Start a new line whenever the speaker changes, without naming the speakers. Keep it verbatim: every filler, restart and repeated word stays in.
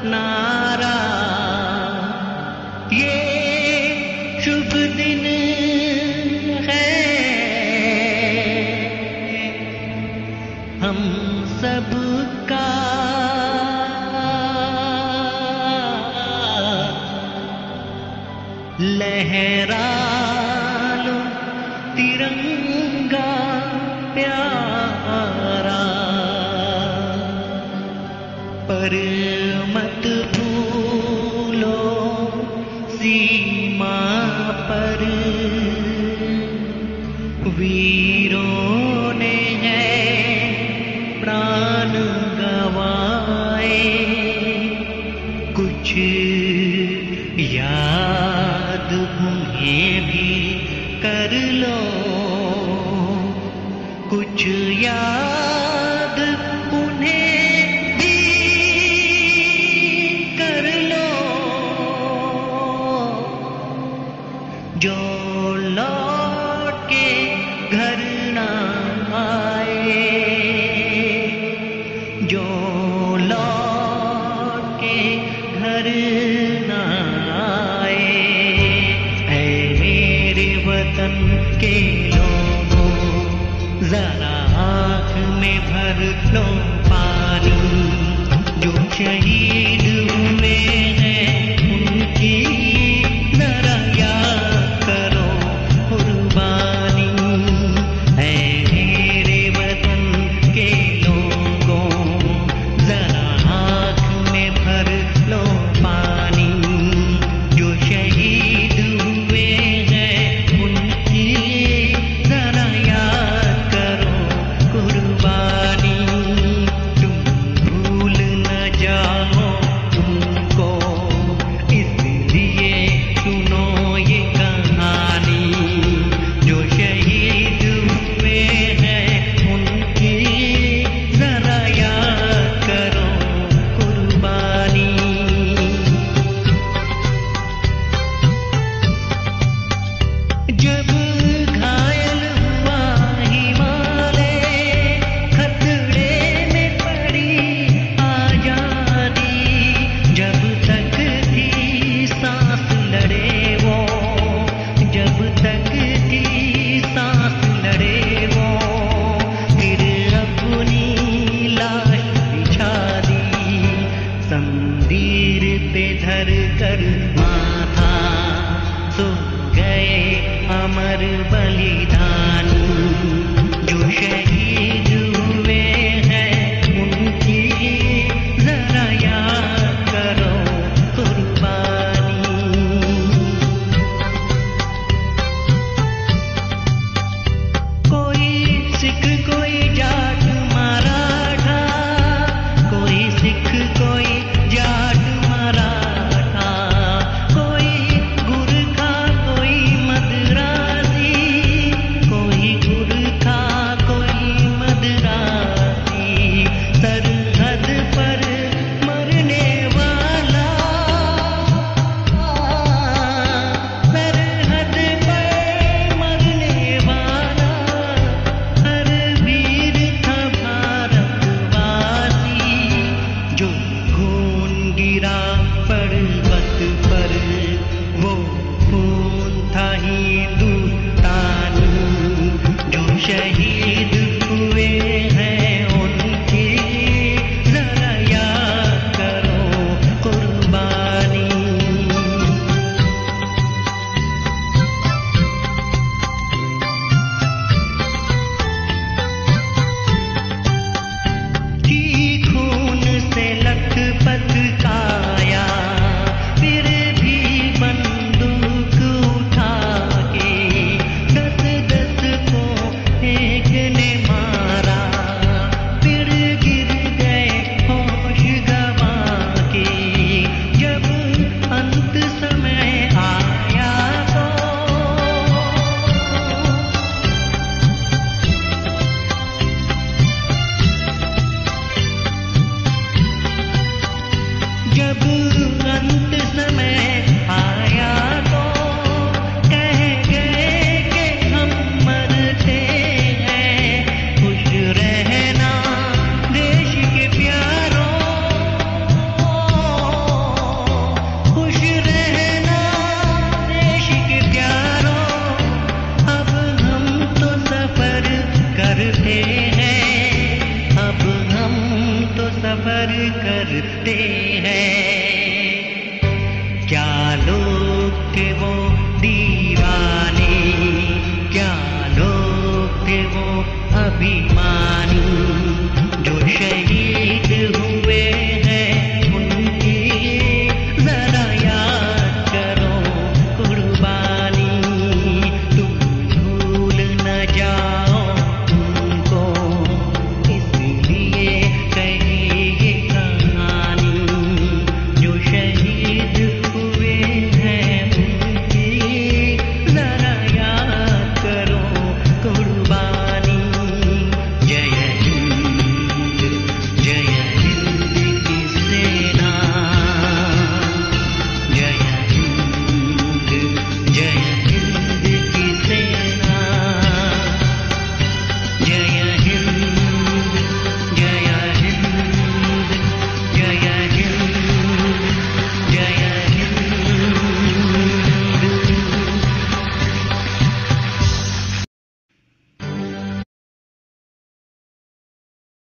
नारा। ये शुभ दिन है हम सबका, लहरा लो तिरंगा प्यारा, पर मत भूलो सीमा पर वीरों ने है प्राण गवाए। कुछ याद उन्हें भी कर लो, कुछ याद उन्हें भी कर लो, जो लौट के घर ना आए, जो लौट के घर ना आए। ऐ मेरे वतन के लोगों, जरा आँख में भर लो पानी, जो शहीद हुए हैं उनकी जरा याद करो कुर्बानी। ऐ मेरे वतन के लोगों, जरा आँख में भर लो पानी, जो शहीद हुए हैं उनकी जरा याद करो कुर्बानी। तुम भूल न जाओ तुमको, इसलिए सुनो ये कहानी, जो शहीद हुए हैं उनकी जरा याद करो कुर्बानी। जब घायल हुआ हिमालय, खतरे में पड़ी आजादी, जब तक थी सांस लड़े वो, जब तक थी सांस लड़े वो, फिर अपनी लाश बिछा दी, समंदर पे धर कर माथा, सो गए अमर बलिदानी, जो शहीद हुए हैं उनकी जरा याद करो कुर्बानी। कोई सिख कोई जाट मराठा, कोई सिख कोई जाट मराठा, कोई गुरखा कोई मद्रासी, कोई गुरखा कोई मद्रासी, सरहद पर मरने वाला, सरहद पर मरने वाला, हर वीर था भारतवासी, जो खून गिरा पर्वत पर, वो खून था हिंदुस्तानी, जो शहीद हुए हैं उनकी जरा याद करो कुर्बानी। की खून से लथपथ काया, फिर भी बंदूक उठा के दस दस को एक ने मारा, फिर गिर गए होश गवा के, जब अंत समय आया तो जब